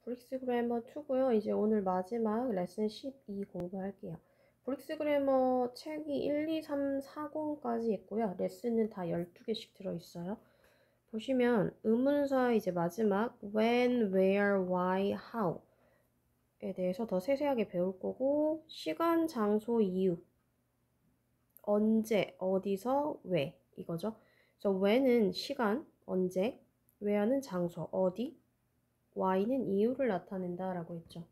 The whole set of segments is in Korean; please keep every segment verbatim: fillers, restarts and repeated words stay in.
브릭스 그래머 이고요. 이제 오늘 마지막 레슨 십이 공부할게요. 브릭스 그래머 책이 일, 이, 삼, 사 권까지 있고요. 레슨은 다 열두 개씩 들어있어요. 보시면 의문사 이제 마지막 when, where, why, how에 대해서 더 세세하게 배울 거고, 시간, 장소, 이유, 언제, 어디서, 왜 이거죠. 그래서 when은 시간, 언제, where는 장소, 어디, why는 이유를 나타낸다 라고 했죠.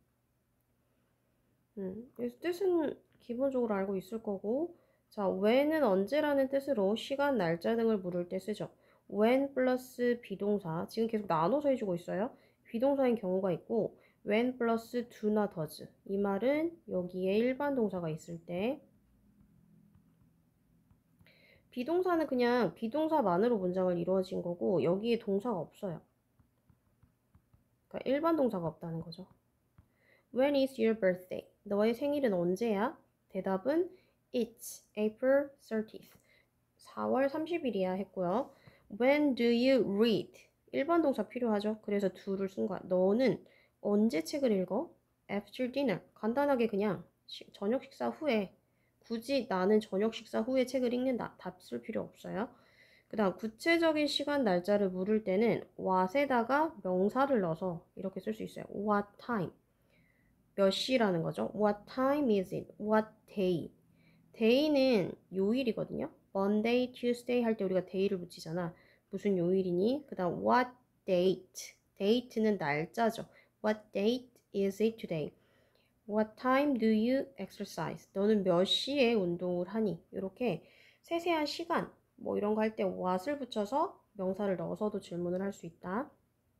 음, 그래서 뜻은 기본적으로 알고 있을 거고, 자, when은 언제라는 뜻으로 시간, 날짜 등을 물을 때 쓰죠. when 플러스 비동사, 지금 계속 나눠서 해주고 있어요. 비동사인 경우가 있고, when 플러스 do나 does, 이 말은 여기에 일반 동사가 있을 때, 비동사는 그냥 비동사만으로 문장을 이루어진 거고, 여기에 동사가 없어요. 그러니까 일반 동사가 없다는 거죠. When is your birthday? 너의 생일은 언제야? 대답은 It's April thirtieth. 사월 삼십일이야 했고요. When do you read? 일반 동사 필요하죠. 그래서 do를 쓴 거야. 너는 언제 책을 읽어? After dinner. 간단하게 그냥 시, 저녁 식사 후에. 굳이 나는 저녁 식사 후에 책을 읽는다. 답 쓸 필요 없어요. 그 다음 구체적인 시간 날짜를 물을 때는 what에다가 명사를 넣어서 이렇게 쓸 수 있어요. What time? 몇 시라는 거죠. What time is it? What day? day는 요일이거든요. Monday, Tuesday 할 때 우리가 day를 붙이잖아. 무슨 요일이니? 그 다음 what date? date는 날짜죠. What date is it today? What time do you exercise? 너는 몇 시에 운동을 하니? 이렇게 세세한 시간 뭐 이런 거 할 때 what을 붙여서 명사를 넣어서도 질문을 할 수 있다.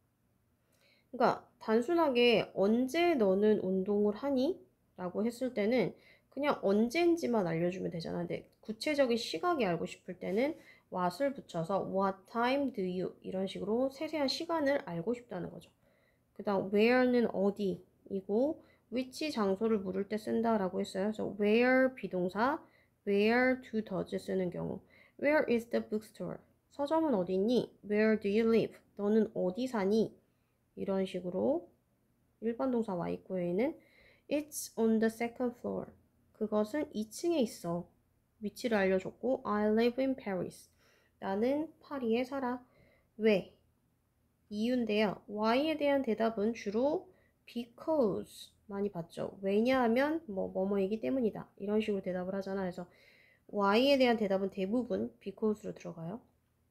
그러니까 단순하게 언제 너는 운동을 하니? 라고 했을 때는 그냥 언제인지만 알려주면 되잖아. 근데 구체적인 시각이 알고 싶을 때는 what을 붙여서 what time do you? 이런 식으로 세세한 시간을 알고 싶다는 거죠. 그 다음 where는 어디이고 which 장소를 물을 때 쓴다라고 했어요. 그래서 where 비동사, where to does 쓰는 경우. Where is the bookstore? 서점은 어디 있니? Where do you live? 너는 어디 사니? 이런 식으로 일반 동사 와 있고에는 It's on the second floor. 그것은 이 층에 있어. 위치를 알려줬고 I live in Paris. 나는 파리에 살아. 왜? 이유인데요. Why에 대한 대답은 주로 because 많이 봤죠. 왜냐하면 뭐 뭐뭐이기 때문이다. 이런 식으로 대답을 하잖아. 그래서 Why에 대한 대답은 대부분 because로 들어가요.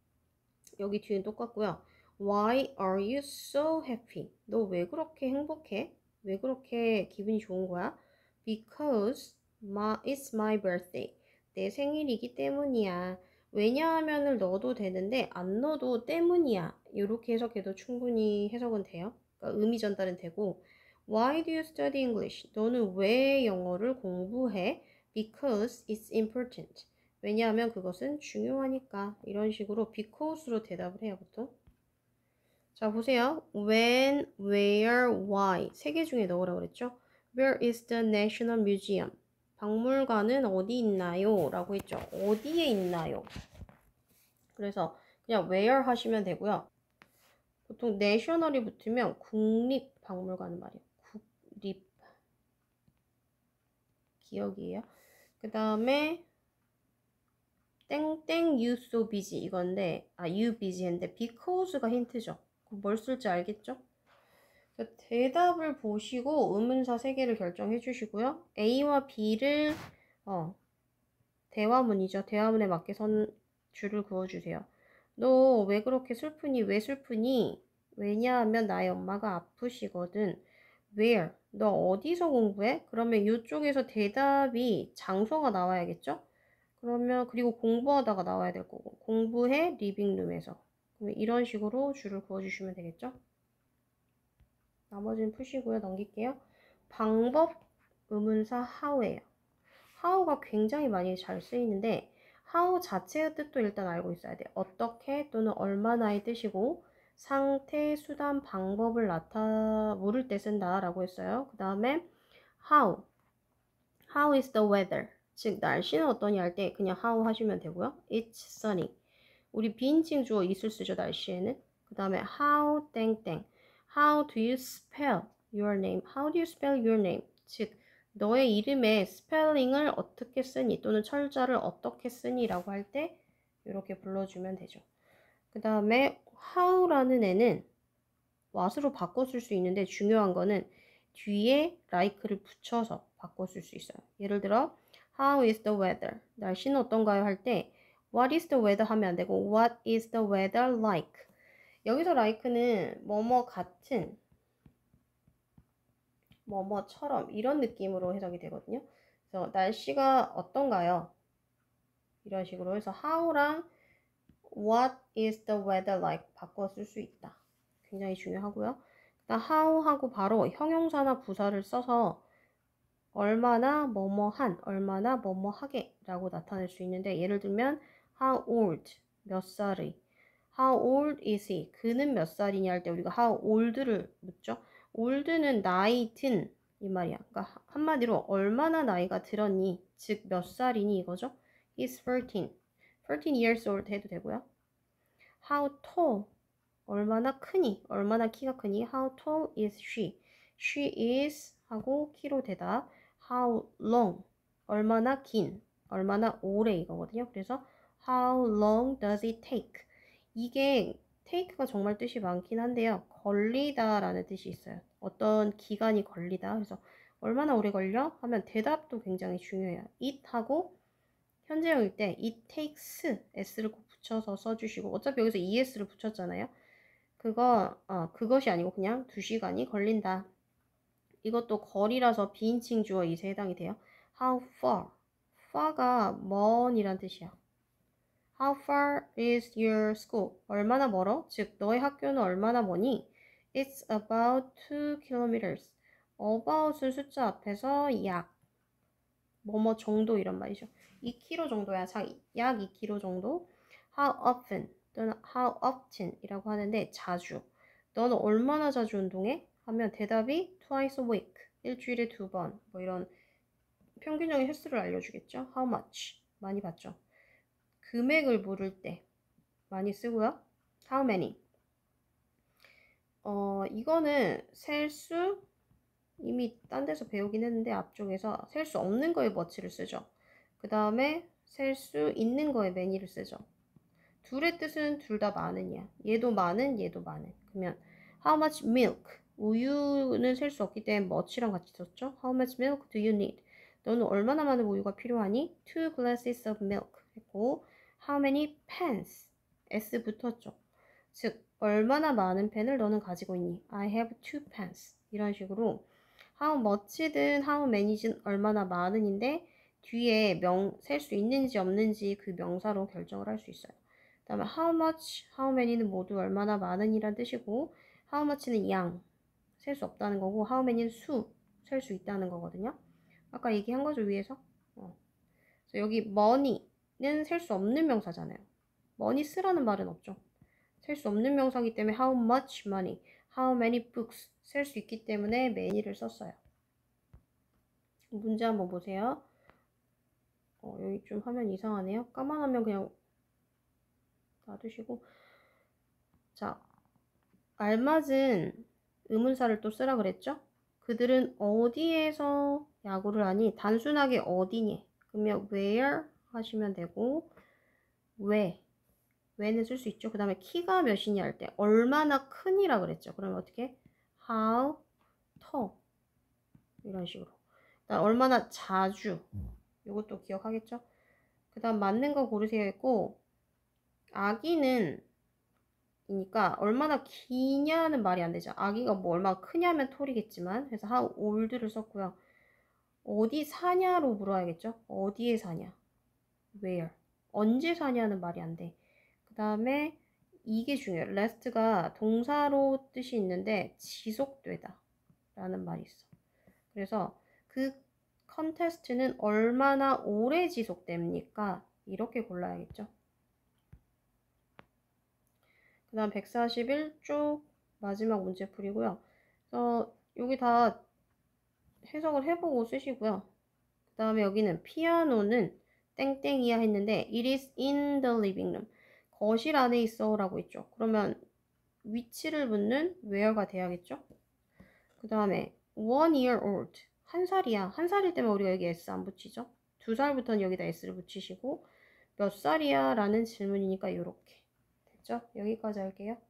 여기 뒤엔 똑같고요. Why are you so happy? 너 왜 그렇게 행복해? 왜 그렇게 기분이 좋은 거야? Because my, it's my birthday. 내 생일이기 때문이야. 왜냐하면을 넣어도 되는데 안 넣어도 때문이야. 이렇게 해석해도 충분히 해석은 돼요. 그러니까 의미 전달은 되고 Why do you study English? 너는 왜 영어를 공부해? Because it's important. 왜냐하면 그것은 중요하니까. 이런 식으로 because로 대답을 해요, 보통. 자, 보세요. When, where, why. 세 개 중에 넣으라고 그랬죠? Where is the National Museum? 박물관은 어디 있나요? 라고 했죠. 어디에 있나요? 그래서 그냥 where 하시면 되고요. 보통 national이 붙으면 국립박물관은 말이에요. 국립. 기억이에요. 그 다음에 땡땡 you so busy 이건데 아 you busy인데 because가 힌트죠. 뭘 쓸지 알겠죠? 대답을 보시고 의문사 세 개를 결정해 주시고요. A와 B를 어, 대화문이죠. 대화문에 맞게 선 줄을 그어주세요. 너 왜 그렇게 슬프니? 왜 슬프니? 왜냐하면 나의 엄마가 아프시거든. Where? 너 어디서 공부해? 그러면 이쪽에서 대답이 장소가 나와야겠죠? 그러면 그리고 공부하다가 나와야 될 거고 공부해 리빙룸에서 이런 식으로 줄을 그어주시면 되겠죠? 나머지는 푸시고요. 넘길게요. 방법 의문사 how예요. how가 굉장히 많이 잘 쓰이는데 how 자체의 뜻도 일단 알고 있어야 돼요. 어떻게 또는 얼마나의 뜻이고 상태, 수단, 방법을 나타 물을 때 쓴다 라고 했어요. 그 다음에 how how is the weather? 즉 날씨는 어떠냐 할 때 그냥 how 하시면 되고요. It's sunny. 우리 비인칭 주어 is를 쓰죠. 날씨에는. 그 다음에 how 땡땡. How do you spell your name? How do you spell your name? 즉, 너의 이름의 스펠링을 어떻게 쓰니 또는 철자를 어떻게 쓰니 라고 할 때 이렇게 불러주면 되죠. 그 다음에 how라는 애는 what으로 바꿔 쓸 수 있는데 중요한 거는 뒤에 like를 붙여서 바꿔 쓸 수 있어요. 예를 들어 How is the weather? 날씨는 어떤가요? 할 때 What is the weather? 하면 안 되고 What is the weather like? 여기서 like는 뭐뭐 같은 뭐뭐처럼 이런 느낌으로 해석이 되거든요. 그래서 날씨가 어떤가요? 이런 식으로 해서 how랑 what is the weather like 바꿔 쓸 수 있다. 굉장히 중요하고요. 일단 how하고 바로 형용사나 부사를 써서 얼마나 뭐뭐한, 얼마나 뭐뭐하게 라고 나타낼 수 있는데 예를 들면 how old, 몇 살의 How old is he? 그는 몇 살이냐 할 때 우리가 how old를 묻죠. old는 나이 든 이 말이야. 그러니까 한마디로 얼마나 나이가 들었니? 즉 몇 살이니 이거죠. He's thirteen. thirteen years old 해도 되고요. How tall? 얼마나 크니? 얼마나 키가 크니? How tall is she? She is 하고 키로 대답. How long? 얼마나 긴? 얼마나 오래 이거거든요. 그래서 How long does it take? 이게 take가 정말 뜻이 많긴 한데요. 걸리다 라는 뜻이 있어요. 어떤 기간이 걸리다. 그래서 얼마나 오래 걸려? 하면 대답도 굉장히 중요해요. it 하고 현재형일 때 it takes s를 꼭 붙여서 써주시고 어차피 여기서 es를 붙였잖아요. 그거 어, 그것이 아니고 그냥 두 시간이 걸린다. 이것도 거리라서 비인칭 주어 이세 해당이 돼요. How far? far가 먼이란 뜻이야. How far is your school? 얼마나 멀어? 즉 너의 학교는 얼마나 머니? It's about two kilometers. about은 숫자 앞에서 약 뭐뭐 정도 이런 말이죠. 이 킬로미터 정도야. 약 이 킬로미터 정도. How often 또는 how often 이라고 하는데 자주. 너는 얼마나 자주 운동해? 하면 대답이 twice a week. 일주일에 두 번. 뭐 이런 평균적인 횟수를 알려주겠죠. How much? 많이 봤죠. 금액을 물을 때 많이 쓰고요. How many? 어, 이거는 셀 수, 이미 딴 데서 배우긴 했는데 앞쪽에서 셀 수 없는 거에 much를 쓰죠. 그 다음에 셀 수 있는 거에 many를 쓰죠. 둘의 뜻은 둘 다 많으냐. 얘도 많은, 얘도 많은. 그러면 how much milk? 우유는 셀 수 없기 때문에 much랑 같이 썼죠. How much milk do you need? 너는 얼마나 많은 우유가 필요하니? Two glasses of milk 했고 how many pens? S 붙었죠. 즉 얼마나 많은 펜을 너는 가지고 있니? I have two pens. 이런 식으로 how much든 how many든 얼마나 많은인데 뒤에 명, 셀 수 있는지 없는지 그 명사로 결정을 할 수 있어요. 그 다음에 how much, how many는 모두 얼마나 많은이란 뜻이고 how much는 양, 셀 수 없다는 거고 how many는 수, 셀 수 있다는 거거든요. 아까 얘기한 거죠, 위에서. 어. 그래서 여기 money는 셀 수 없는 명사잖아요. money 쓰라는 말은 없죠. 셀 수 없는 명사이기 때문에 how much money, how many books 셀 수 있기 때문에 many를 썼어요. 문제 한번 보세요. 어, 여기 좀 화면 이상하네요. 까만하면 그냥 놔두시고. 자, 알맞은 의문사를 또 쓰라 그랬죠? 그들은 어디에서 야구를 하니? 단순하게 어디니? 그러면 where 하시면 되고 왜? 왜는 쓸 수 있죠. 그 다음에 키가 몇이냐 할 때 얼마나 크니라 그랬죠. 그러면 어떻게? How tall 이런 식으로. 그다음 얼마나 자주 이것도 기억하겠죠. 그 다음 맞는 거 고르세요 했고 아기는 이니까 얼마나 기냐는 말이 안 되죠. 아기가 뭐 얼마나 크냐면 톨이겠지만 그래서 how old를 썼고요. 어디 사냐로 물어야겠죠. 어디에 사냐. where. 언제 사냐는 말이 안 돼. 그 다음에 이게 중요해요. last가 동사로 뜻이 있는데 지속되다 라는 말이 있어. 그래서 그 컨테스트는 얼마나 오래 지속됩니까? 이렇게 골라야겠죠. 그 다음 백사십일 쪽 마지막 문제 풀이고요. 그래서 여기 다 해석을 해보고 쓰시고요. 그 다음에 여기는 피아노는 땡땡이야 했는데 It is in the living room. 거실 안에 있어 라고 했죠. 그러면 which를 붙는 where가 돼야겠죠? 그 다음에 one year old. 한 살이야. 한 살일 때면 우리가 여기 s 안 붙이죠? 두 살부터는 여기다 s를 붙이시고 몇 살이야? 라는 질문이니까 이렇게. 됐죠? 여기까지 할게요.